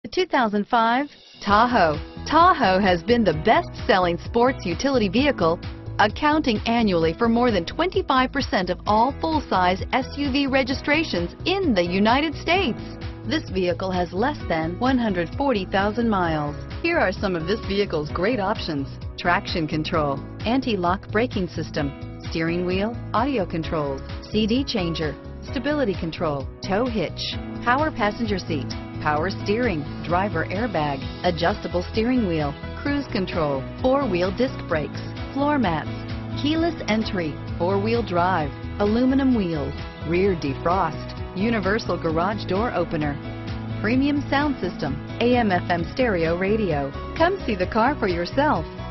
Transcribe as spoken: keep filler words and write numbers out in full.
two thousand five Tahoe. Tahoe has been the best-selling sports utility vehicle, accounting annually for more than twenty-five percent of all full-size S U V registrations in the United States. This vehicle has less than one hundred forty thousand miles. Here are some of this vehicle's great options: traction control, anti-lock braking system, steering wheel audio controls, C D changer, stability control, tow hitch, power passenger seat, power steering, driver airbag, adjustable steering wheel, cruise control, four-wheel disc brakes, floor mats, keyless entry, four-wheel drive, aluminum wheels, rear defrost, universal garage door opener, premium sound system, A M F M stereo radio. Come see the car for yourself.